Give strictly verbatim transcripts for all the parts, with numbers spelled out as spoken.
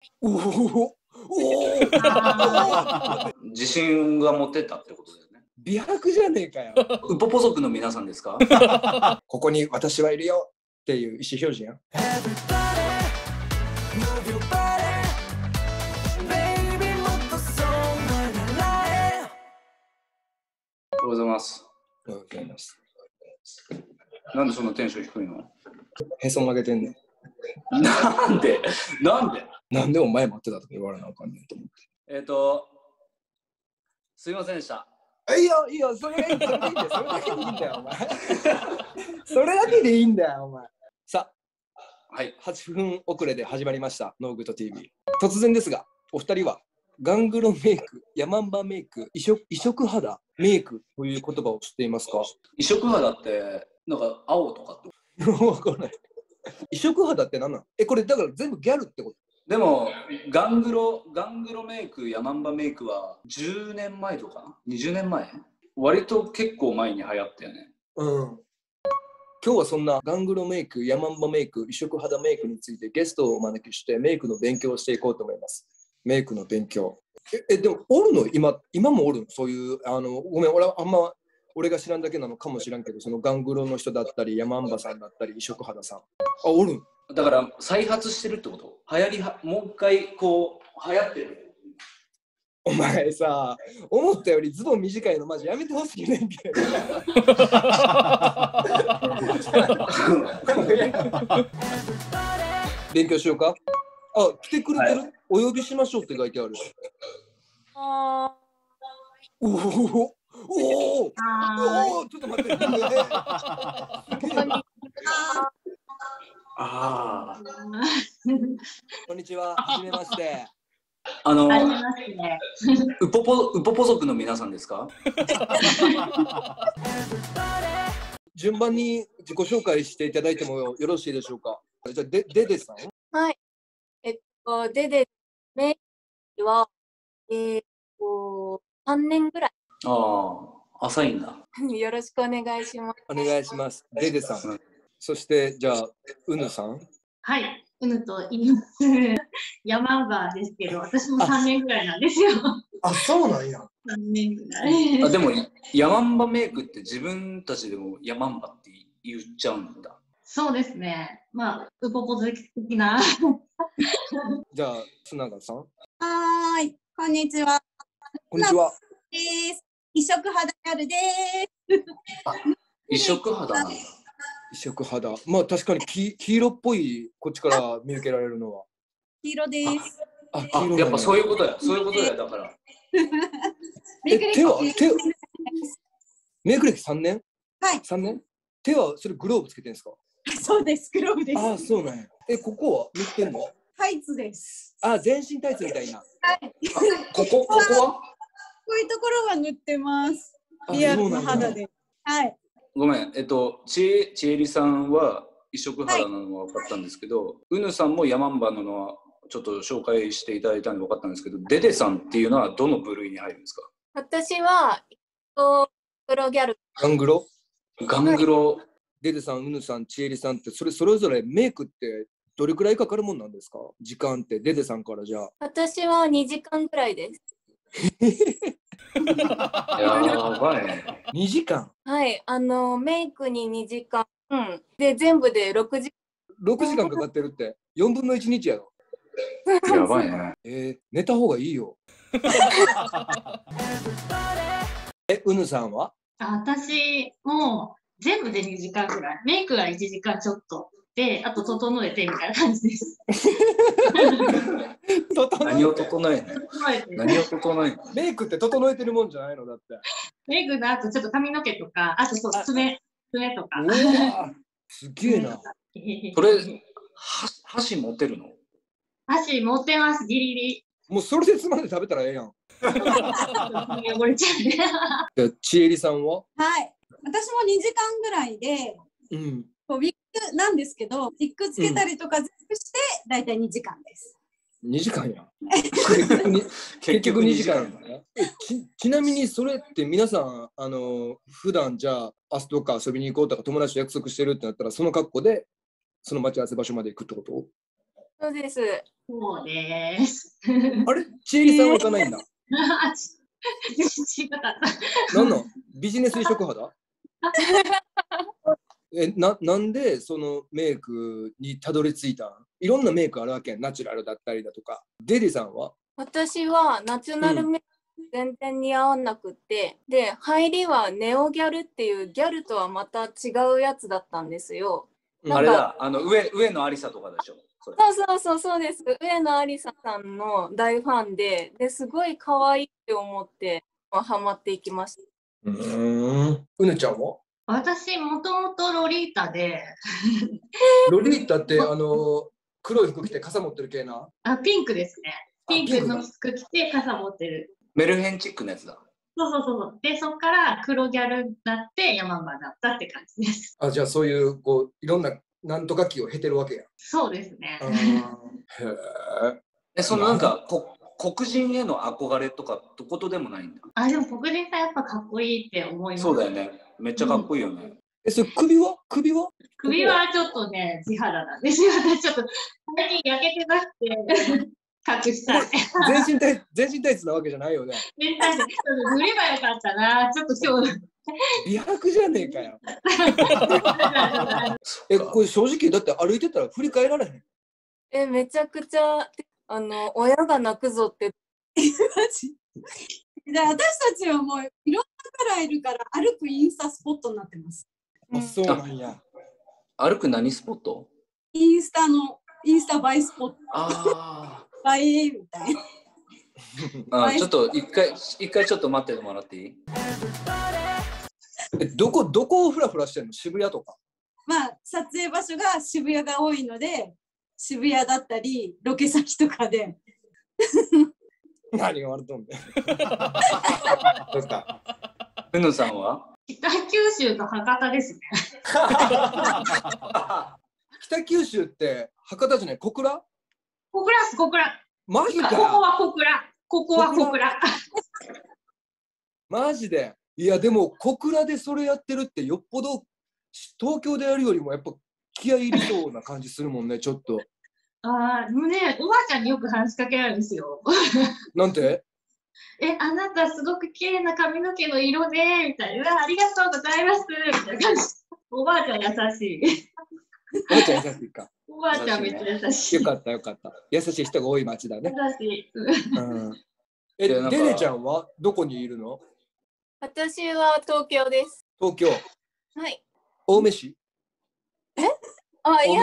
おおおお自信が持てたってことだよね。 美白じゃねえかよ。 ウポポ族の皆さんですか？ ここに私はいるよっていう意思表示やん。 おはようございます。 おはようございます。 なんでそんなテンション低いの？ へそ曲げてんねん。なんでなんでなんでお前待ってたとか言われなあかんねんと思って。 えっと、すいませんでした。 いいよ、いいよ、それがいい、それがいいんだよ、それだけでいいんだよ、お前。それだけでいいんだよ、お前。さあ、 はい、 はっぷん遅れで始まりました、ノーグッド ティーブイ。突然ですが、お二人は、ガングロメイク、ヤマンバメイク、異色、異色肌メイクという言葉を知っていますか？ 異色肌って、なんか青とかってわかんない。異色肌って何なの？え、これだから全部ギャルってこと？ でもガングロ、ガングロメイク、ヤマンバメイクはじゅうねんまえとかにじゅうねんまえ割と結構前に流行ったよね。 うん。今日はそんなガングロメイク、ヤマンバメイク、異色肌メイクについてゲストをお招きしてメイクの勉強をしていこうと思います。メイクの勉強。え、えでもおるの？今、今もおるの？そういう、あの、ごめん、俺はあんま、俺が知らんだけなのかもしらんけど、そのガングロの人だったり、ヤマンバさんだったり、異色肌さん。あ、おるん？ だから再発してるってこと？流行りは、もう一回こう流行ってる。 お前さ、思ったよりズボン短いのマジやめてほしいねんけど。勉強しようか。あ、来てくれてる、はい、お呼びしましょうって書いてある。あー。おおおおおお、ちょっと待って。 ああ。 こんにちは。はじめまして。 あの、ウポポ、ウポポ族の皆さんですか？ 順番に自己紹介していただいてもよろしいでしょうか。じゃあ、デデデさん。 はい。えっと、デデメイクは、えー、っと、さんねんぐらい。 ああ、浅いんだ。 よろしくお願いします。 お願いします。デデさん。うん、そして、じゃあ、うぬさん。 はい、うぬと言います。ヤマンバですけど、私もさんねんぐらいなんですよ。 あ、そうなんや。 さんねんぐらい。 あ、でも、ヤマンバメイクって自分たちでもヤマンバって言っちゃうんだ。 そうですね。まあ、ウポポ好き的な。 じゃあ、つながさん。 はーい、こんにちは。 こんにちは。 です。異色肌ギャルです。 あ、異色肌なんだ。 異色肌。まあ確かに黄色っぽい、こっちから見受けられるのは。 黄色です。 あ、 黄色、ね、やっぱそういうことや。そういうことや、だから。 え、手は手メイク歴さんねん？ はい。 さんねん？手はそれグローブつけてんですか？ そうです、グローブです。 あ、そうなんや。え、ここは塗ってんの？ タイツです。 あ、全身タイツみたいな。 はい。 ここ、ここは？ こういうところは塗ってます。リアルな肌で。はい。 ごめん、えっと、ちえ、ちえりさんは異色肌なのは分かったんですけど、はい、うぬさんもヤマンバなのはちょっと紹介していただいたんで分かったんですけど、デデさんっていうのはどの部類に入るんですか？ 私は、ガングロギャル。 ガングロ？ ガングロ。はい、 デデさん、うぬさん、ちえりさんって、それそれぞれメイクってどれくらいかかるもんなんですか？時間って、デデさんからじゃあ。 私はにじかんぐらいです。 やばいね。 にじかん。 はい、あのメイクににじかん、うん、で全部でろくじかん。 ろくじかんかかってるってよんぶんのいちにちやろ。 やばいね。 えー、寝た方がいいよ。え、うぬさんは？ あ、私も全部でにじかんぐらい。メイクがいちじかんちょっとで、あと整えてみたいな感じです。 何を整えんの？何を整えんの？ メイクって整えてるもんじゃないのだって。 メイクの後ちょっと髪の毛とか、あとそう爪、爪とか。 うわすげえな。 それ、箸持てるの？ 箸持ってます、ギリギリ。 もうそれでつまんで食べたらええやん。 汚れちゃうね。ちえりさんは？ はい。私もにじかんぐらいで、 うん、 ウィッグなんですけど、ウィッグつけたりとか全部して、だいたいにじかんです。 にじかんや。結局にじかんやね。ち, ちなみにそれって皆さん、あの普段じゃあ明日とか遊びに行こうとか友達と約束してるってなったら、その格好でその待ち合わせ場所まで行くってこと？ そうです。 そうです。 あれちえりさんは行かないんだ。 あち違かった。 なんなんビジネス移植派だえななんでそのメイクにたどり着いたん？いろんなメイクあるわけやん。ナチュラルだったりだとか。デデさんは？ 私はナチュラルメイク全然似合わなくて、うん、で入りはネオギャルっていうギャルとはまた違うやつだったんですよ。 うん、あれだ、あの上上野有沙とかでしょ。 そうそうそうそうです。上野有沙さんの大ファンで、ですごい可愛いって思ってハマっていきました。 うーん。うねちゃんは？ 私もともとロリータでロリータってあの黒い服着て傘持ってる系な？ あ、ピンクですね。ピンクの服着て傘持ってる。 メルヘンチックのやつだ。 そうそうそう。で、そっから黒ギャルになってヤマンバになったって感じです。 あ、じゃあそういうこういろんななんとか期を経てるわけや。 そうですね。 へえ。 え、そのなんかこ黒人への憧れとかどことでもないんだ。 あ、でも黒人さんやっぱかっこいいって思います。 そうだよね。めっちゃかっこいいよね。うん、 え、それ首は首は首はちょっとね、地肌なんですよ。私ちょっと最近焼けてなくて隠したい。 全身タイ全身タイツなわけじゃないよね。 全身タイツ。塗ればよかったな。ちょっと今日。 美白じゃねえかよ。え、これ正直だって歩いてたら振り返られへん。 え、めちゃくちゃあの親が泣くぞって。 じゃあ私たちはもういろんなカラーいるから歩くインスタスポットになってます。 あ、そうなんや。 歩く何スポット？ インスタのインスタ映えスポット。 ああ。映えみたいな。あ、ちょっと一回一回ちょっと待ってもらっていい？ え、どこどこをフラフラしてんの？渋谷とか？ まあ撮影場所が渋谷が多いので渋谷だったりロケ先とかで。 何が悪とんで。どうか。 ふぬさんは？ 北九州と博多ですね。 北九州って博多じゃない？小倉？ 小倉です、小倉。 マジか。 ここは小倉。ここは小倉。 マジで。いやでも小倉でそれやってるってよっぽど東京でやるよりもやっぱ気合い入りそうな感じするもんね、ちょっと。 ああ、もうね、おばあちゃんによく話しかけられるんですよ。 なんて？ え、あなたすごく綺麗な髪の毛の色で、みたいな。ありがとうございます、みたいな感じ。おばあちゃん優しい。 おばあちゃん優しいか。 おばあちゃんめっちゃ優しい。 よかったよかった。優しい人が多い町だね。 優しい。うん、 え、デネちゃんはどこにいるの？ 私は東京です。 東京。 はい。 青梅市？ え？あ、いや。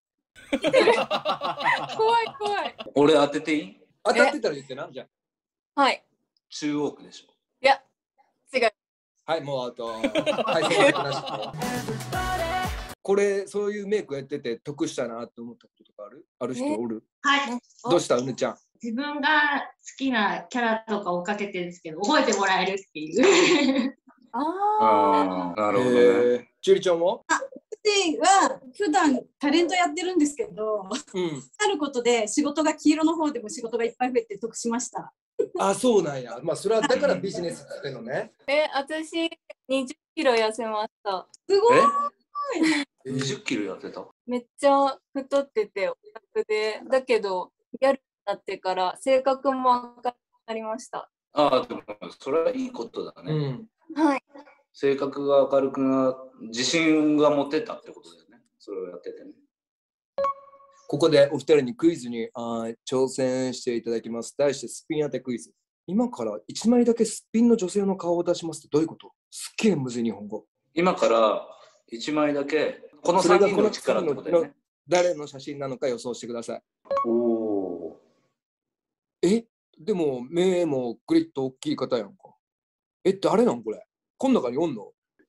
怖い怖い。 俺当てていい？ 当たってたら言ってな、じゃあ。はい。 中央区でしょ。 いや、違う。 はい、もうあと、はい、選択なし。これ、そういうメイクやってて得したなって思ったこととかある？ある人おる？ はい。 どうした、うねちゃん？ 自分が好きなキャラとか追っかけてるんですけど、覚えてもらえるっていう。 ああ、なるほどね。 ちえりちゃんは？ あ、私は普段タレントやってるんですけど、うん、あることで仕事が黄色の方でも仕事がいっぱい増えて得しました。 あ、そうなんや。まあそれはだからビジネスってのね。 え、私にじゅっキロ痩せました。 すごい。 え、にじゅっキロ痩せた？ めっちゃ太っててオタクで、だけどギャルになってから性格も明るくなりました。 ああ、でもそれはいいことだね。 うん、はい。 性格が明るくな、自信が持てたってことだよね。それをやっててね。 ここでお二人にクイズにあ挑戦していただきます。題してスピン当てクイズ。今からいちまいだけすっぴんの女性の顔を出しますってどういうこと？すっげえむずい日本語。 今からいちまいだけこのさんにんのうちからってことだよね。 誰の写真なのか予想してください。 おお。 え、でも目もグリッと大きい方やんか。え、誰なんこれ？この中におんの？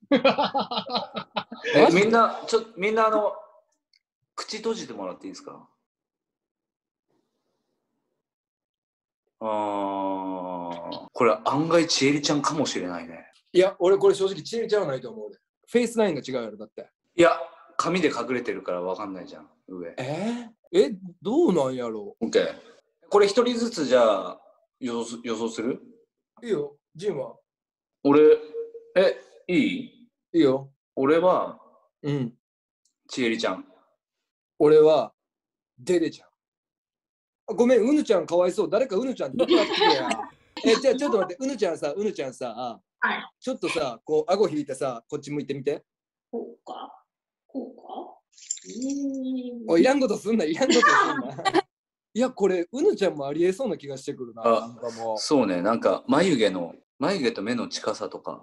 え、みんなちょみんなあの口閉じてもらっていいですか？ああ、これ案外ちえりちゃんかもしれないね。 いや、俺これ正直ちえりちゃんはないと思うで。フェイスラインが違うやろだって。 いや、髪で隠れてるからわかんないじゃん、上。 えー、え、どうなんやろう？ OK。これ一人ずつじゃあ予想予想する？ いいよ、ジンは？ 俺、え、いい？ いいよ。 俺は、 うん。 ちえりちゃん。 俺は、デデちゃん。 ごめん、うぬちゃんかわいそう。誰かうぬちゃんって言ってくれや。え、じゃあちょっと待って、うぬちゃんさ、うぬちゃんさ、 はい。 ちょっとさ、こう、顎引いてさ、こっち向いてみて。 こうかこうかおい、いらんことすんな、いらんことすんな。いや、これ、うぬちゃんもありえそうな気がしてくるな。 あなんかもうそうね、なんか眉毛の、眉毛と目の近さとか。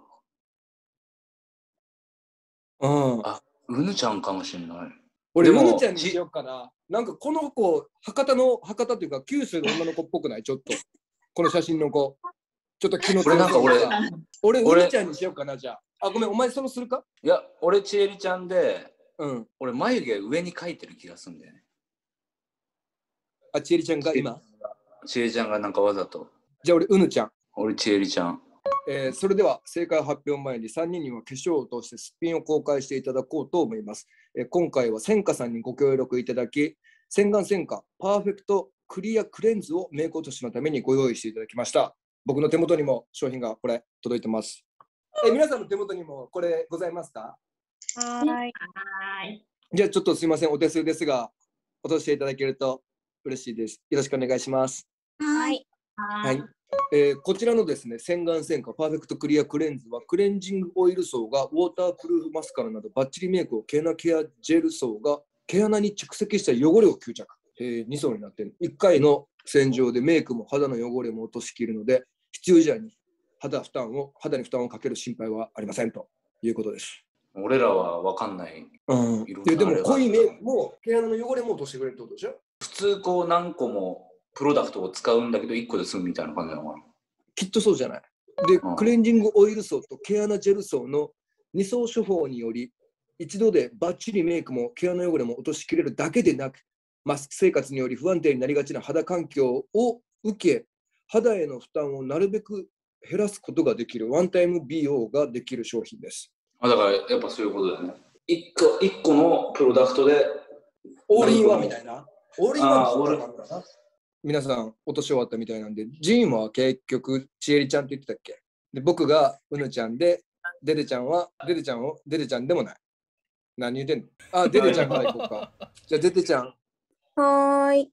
うん。 あ、うぬちゃんかもしれない。 俺、うでもぬちゃんにしようかな。なんかこの子、博多の、博多というか、九州の女の子っぽくないちょっと。この写真の子。ちょっと気の俺なんか俺、 俺、う俺ぬちゃんにしようかな、じゃあ。あ、ごめん、お前そのするか。 いや、俺ちえりちゃんで、 うん。 俺眉毛上に描いてる気がするんだよね。 あ、ちえりちゃんが今。 ちえりちゃんがなんかわざと。 じゃあ俺、うぬちゃん。 俺ちえりちゃん。 えー、それでは正解発表前にさんにんには化粧を通してすっぴんを公開していただこうと思います。えー、今回は千華さんにご協力いただき、洗顔洗華パーフェクトクリアクレンズをメイク落としのためにご用意していただきました。僕の手元にも商品がこれ届いてます。えー、皆さんの手元にもこれございますか？ はい。 はい。 じゃあちょっとすいません、お手数ですが、落としていただけると嬉しいです。よろしくお願いします。 はい。 はい。えー、こちらのですね、洗顔洗華パーフェクトクリアクレンズはクレンジングオイル層がウォータープルーフマスカラなどバッチリメイクを毛穴ケアジェル層が毛穴に蓄積した汚れを吸着、えー、に層になっている。いっかいの洗浄でメイクも肌の汚れも落としきるので、必要以上に肌負担を肌に負担をかける心配はありませんということです。 俺らは分かんない。 うん、いやでも濃いメイクも毛穴の汚れも落としてくれるってことでしょ？ 普通こう何個もプロダクトを使うんだけどいっこで済むみたいな感じなのかな。 きっとそうじゃない。で、 うん、 クレンジングオイル層と毛穴ジェル層のに層処方により、一度でバッチリメイクも毛穴汚れも落としきれるだけでなく、マスク生活により不安定になりがちな肌環境を受け、肌への負担をなるべく減らすことができるワンタイム美容ができる商品です。 あ、だからやっぱそういうことだよね。いっこ、いっこのプロダクトでオールインワンみたいな。オールインワンってことかな。皆さん落とし終わったみたいなんで、ジーンは結局ちえりちゃんって言ってたっけ？で、僕がうぬちゃんで、デデちゃんはデデちゃんをデデちゃんでもない。何言ってんの？あ、デデちゃんから行こうか。じゃあデデちゃん。 はーい。よ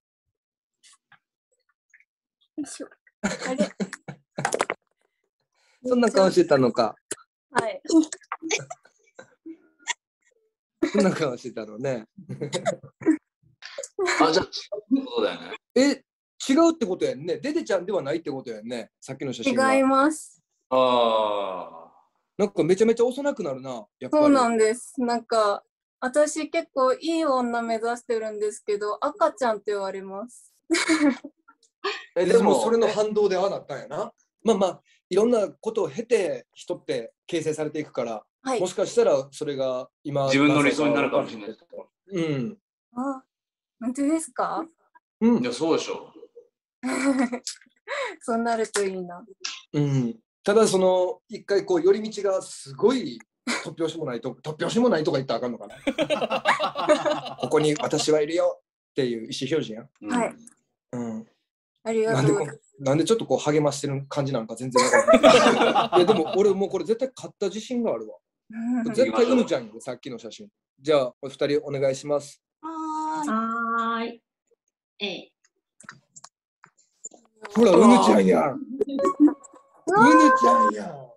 いしょ。あれそんな顔してたのか。 はい。 そんな顔してたのね。 あ、じゃあ違うってことだよね。 え、違うってことやんね。デデちゃんではないってことやんね。さっきの写真は。 違います。 ああ。 なんかめちゃめちゃ幼くなるな。やっぱりそうなんです。なんか私結構いい女目指してるんですけど、赤ちゃんって言われます。 え、でもそれの反動でああなったんやな。まあまあ、いろんなことを経て人って形成されていくから、はい、もしかしたらそれが今自分の理想になるかもしれない。 うん。 あ、本当ですか？ うん。いや、そうでしょ。 そうなるといいな。 うん。ただその一回こう寄り道がすごい突拍子もないと突拍子もないとか言ったらあかんのかな。ここに私はいるよっていう意思表示やん。 はい。 うん。 ありがとうございます。 なんでちょっとこう励ましてる感じなのか全然わからない。いやでも俺もうこれ絶対買った自信があるわ。絶対うぬちゃんよ、さっきの写真。じゃあお二人お願いします。 はーい。ええ。 ほら、うぬちゃんやん。うぬちゃんやん。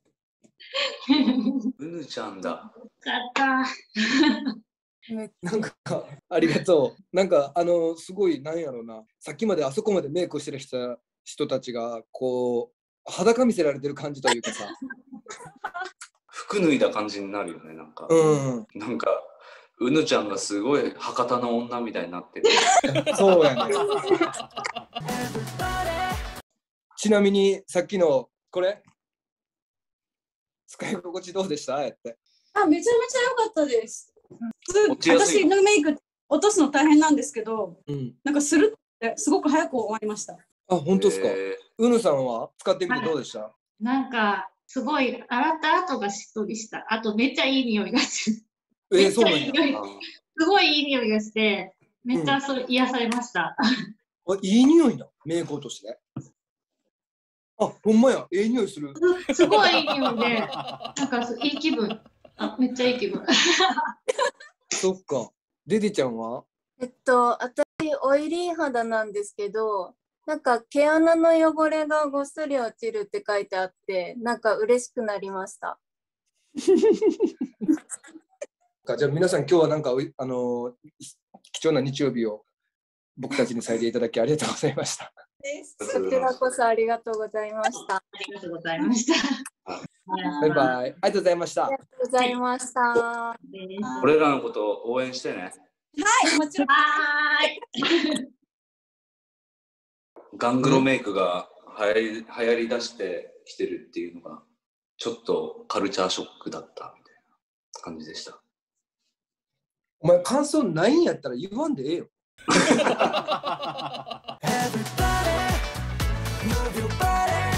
うぬちゃんだ。 よかった。 なんかありがとう。なんかあのすごいなんやろうな。さっきまであそこまでメイクしてる人人たちがこう裸見せられてる感じというかさ。 服脱いだ感じになるよね、なんか。 うん。 なんかうぬちゃんがすごい博多の女みたいになってる。 そうやね。ちなみにさっきのこれ使い心地どうでした？あやって。 あ、めちゃめちゃ良かったです。私のメイク落とすの大変なんですけど、うん、なんかするってすごく早く終わりました。 あ、本当ですか。うぬさんは使ってみてどうでした？ なんかすごい洗った後がしっとりした。あとめっちゃいい匂いがする。 えー、そうなんや。 すごいいい匂いがしてめっちゃそれ、うん、癒されました。 あ、いい匂いな、メイク落として。あ、ほんまや、ええ匂いする。 すごいいい匂いで、なんかいい気分。あ、めっちゃいい気分。 そっか。デデちゃんは？ えっと、私オイリー肌なんですけど、なんか毛穴の汚れがごっそり落ちるって書いてあって、なんか嬉しくなりました。 じゃあ皆さん今日はなんかあの貴重な日曜日を僕たちに咲いていただきありがとうございました。 こちらこそありがとうございました。 ありがとうございました。 バイバイ。ありがとうございました。 ありがとうございました。 俺らのことを応援してね。 はい、もちろん。 はい。 ガングロメイクが流行り、流行り出してきてるっていうのがちょっとカルチャーショックだったみたいな感じでした。 お前感想ないんやったら言わんでええよ。Everybody, move your body.